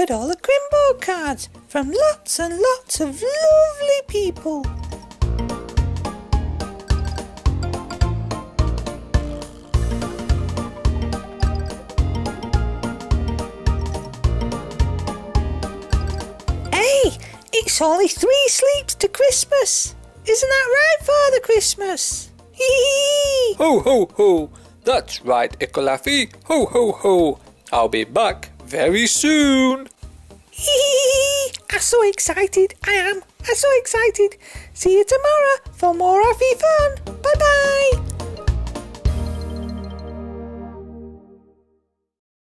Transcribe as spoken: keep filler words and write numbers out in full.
had all the Crimbo cards from lots and lots of lovely people. Hey, it's only three sleeps to Christmas. Isn't that right, Father Christmas? Hee hee! Ho ho ho! That's right, Ickle Affie. Ho ho ho! I'll be back very soon. Hee hee! I'm so excited. I am. I'm so excited. See you tomorrow for more Affie fun. Bye bye.